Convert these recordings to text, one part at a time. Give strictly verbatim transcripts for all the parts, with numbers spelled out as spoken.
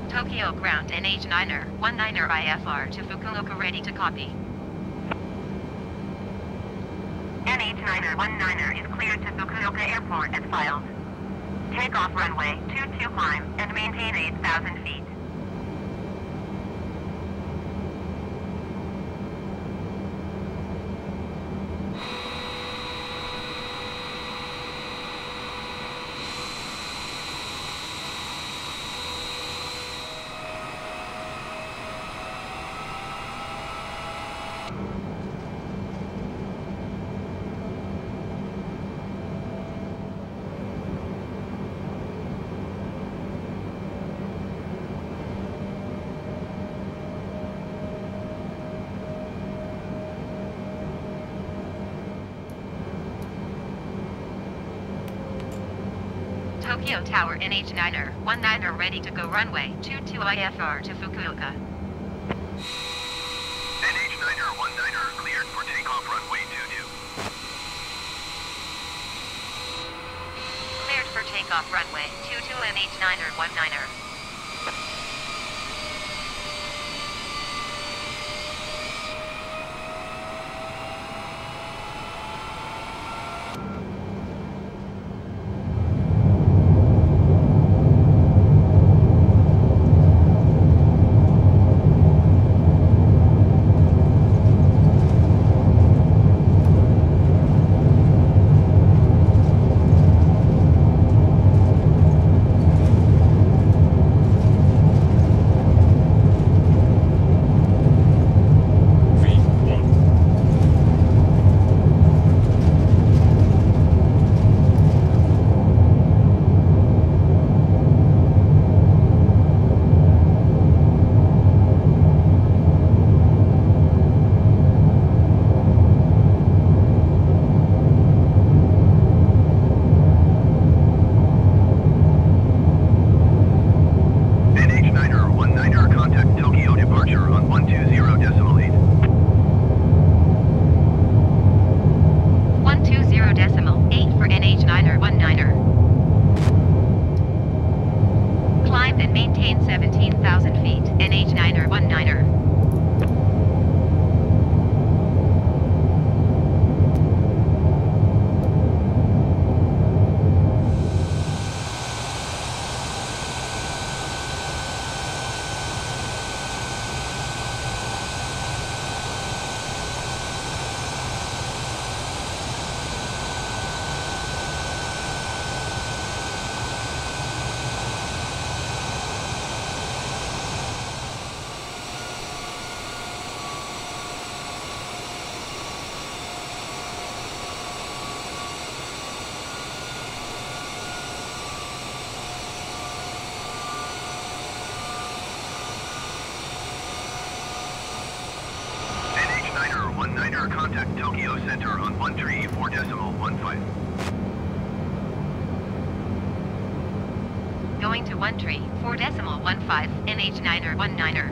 Tokyo ground N H niner one niner I F R to Fukuoka ready to copy. N H niner one niner is cleared to Fukuoka Airport as filed. Takeoff runway two two climb and maintain eight thousand feet. Tokyo Tower N H niner one niner ready to go runway two two I F R to Fukuoka. N H niner one niner cleared for takeoff runway two two. Cleared for takeoff runway two two N H niner one niner. Contact Tokyo Center on one three four decimal one five. Going to one three four decimal one five N H niner one niner.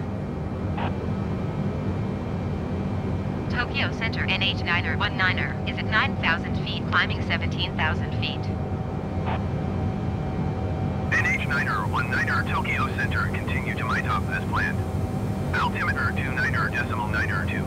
Tokyo Center N H niner one niner is at nine thousand feet, climbing seventeen thousand feet. N H niner one niner Tokyo Center, continue to my top as planned. Altimeter two niner decimal niner two.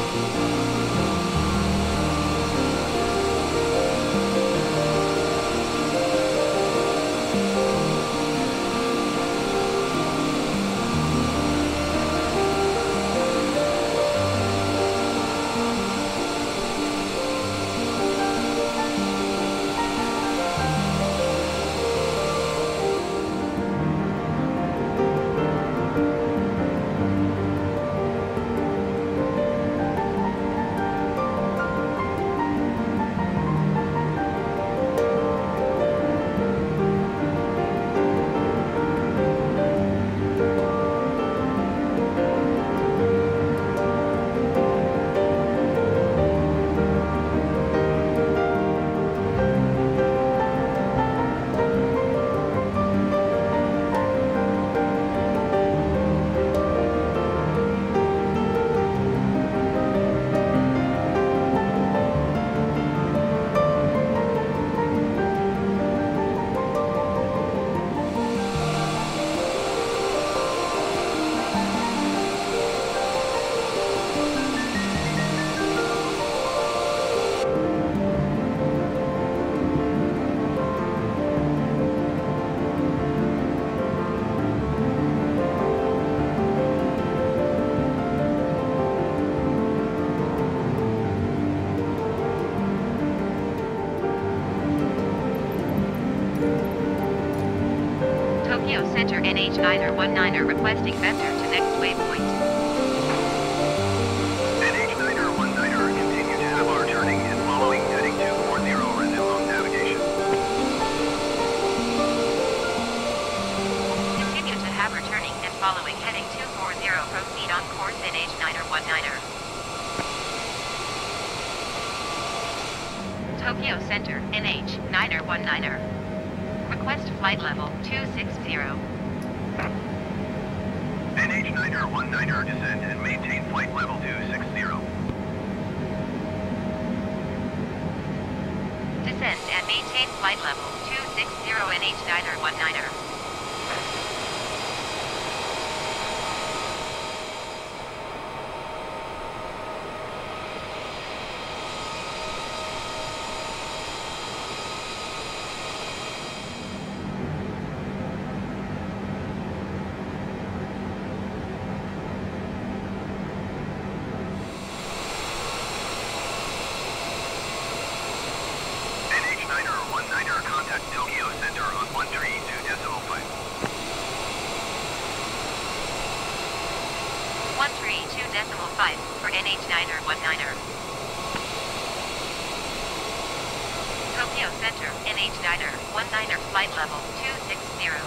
Tokyo Center N H niner one niner requesting vector to next waypoint. N H niner one niner, continue to have our turning and following heading two four zero, resume on navigation. Continue to have returning and following heading two four zero, proceed on course N H niner one niner. Tokyo Center N H niner one niner. Request flight level two six zero. N H niner one niner, descend and maintain flight level two six zero. Descend and maintain flight level two six zero N H niner one niner. Contact Tokyo Center on one three two decimal five. one three two decimal five for N H niner one niner. Tokyo Center N H niner one niner flight level two six zero.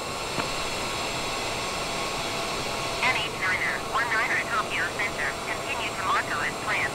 N H niner one niner Tokyo Center, continue to Mako as planned.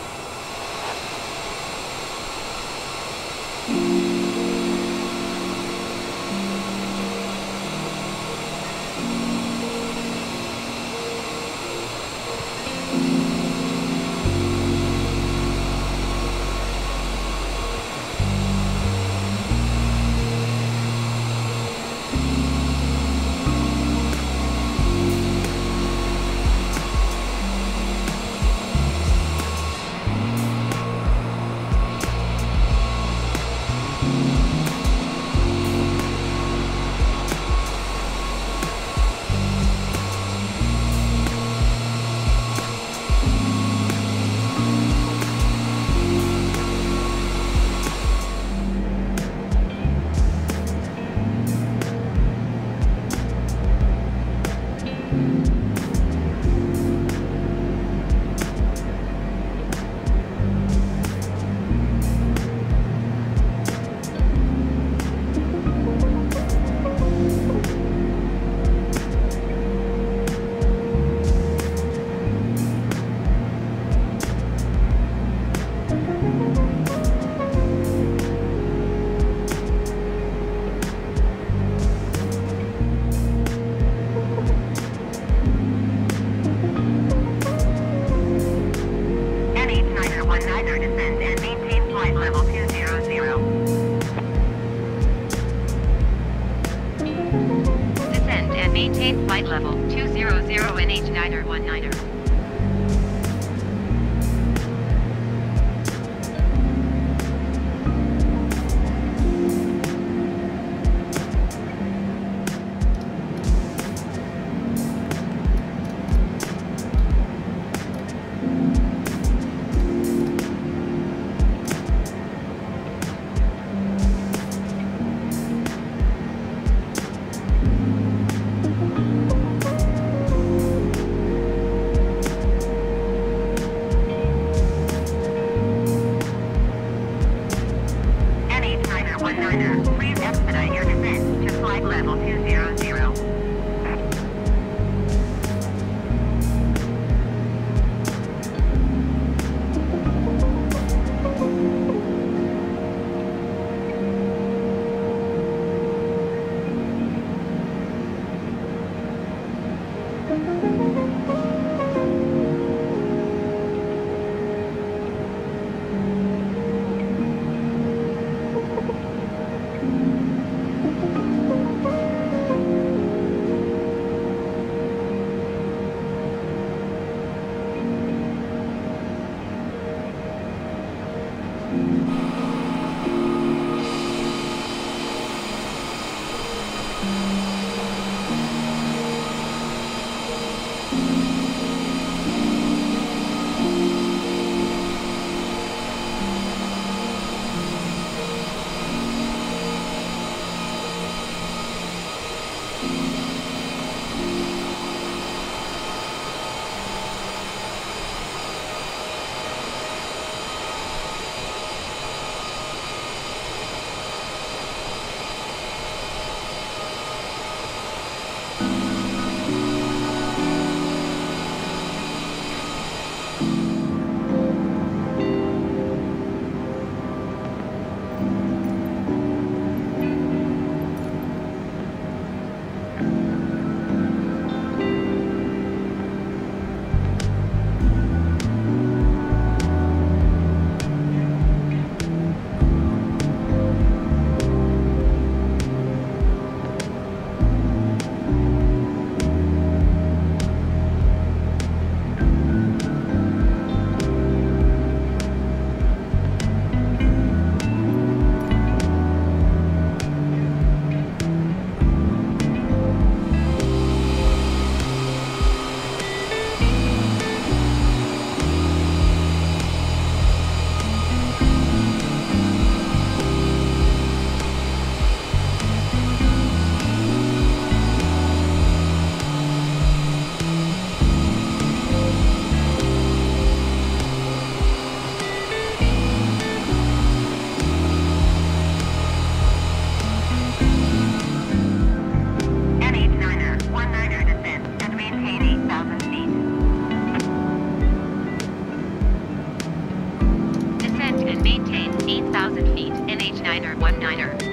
Maintain eight thousand feet, N H niner nineteen er.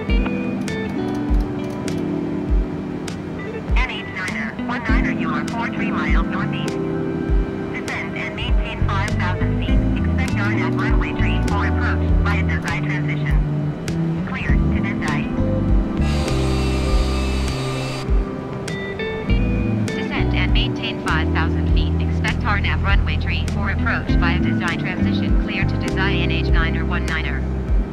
N H niner nineteen er, you are four three miles northeast. Descend and maintain five thousand feet. Expect R N A V runway three for approach via Desai transition. Cleared to Desai. Descend and maintain five thousand feet. Expect R N A V runway three for approach via Desai transition. Clear to Desai N H niner nineteen er.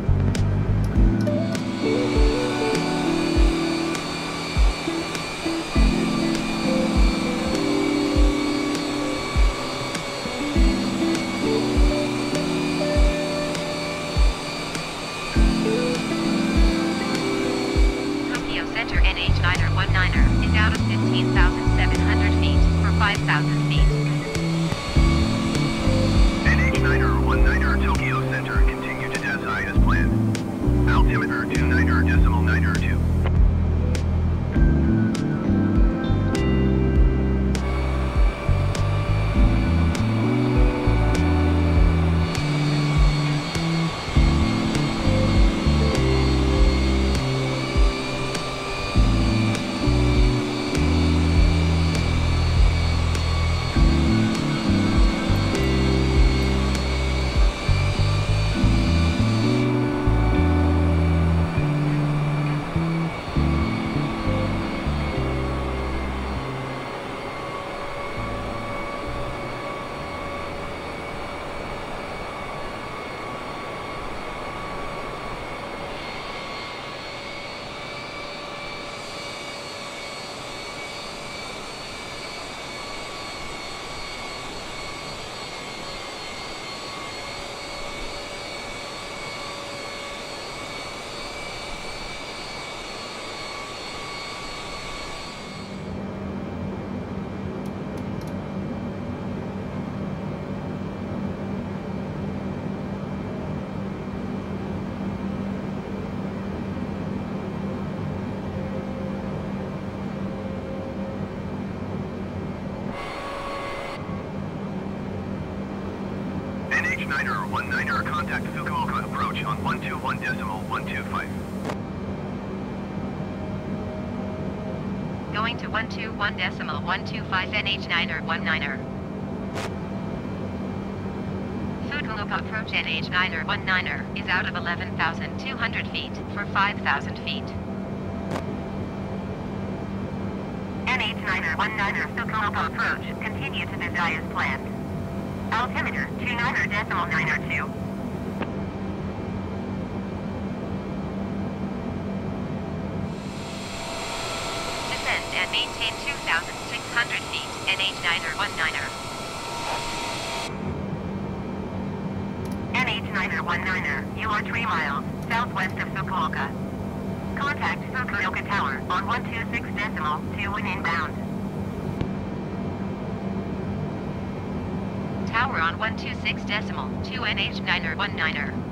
Tokyo Center N H niner nineteen er is out of fifteen thousand seven hundred feet for five thousand feet. N H niner nineteen er Tokyo Center, continue to Desai as planned. Altimeter two niner decimal niner two. N H niner nineteen er, contact Fukuoka approach on one two one decimal one two five. Going to one two one decimal one two five N H niner nineteen er. Fukuoka approach N H niner nineteen er is out of eleven thousand two hundred feet for five thousand feet. N H niner nineteen er Fukuoka approach, continue to Desai as planned. Altimeter two niner decimal niner two. Descend and maintain two thousand six hundred feet, N H niner nineteen er. N H niner nineteen er, you are three miles southwest of Fukuoka. Contact Fukuoka Tower on one two six decimal two when inbound. Tower on one two six decimal two N H niner nineteen er.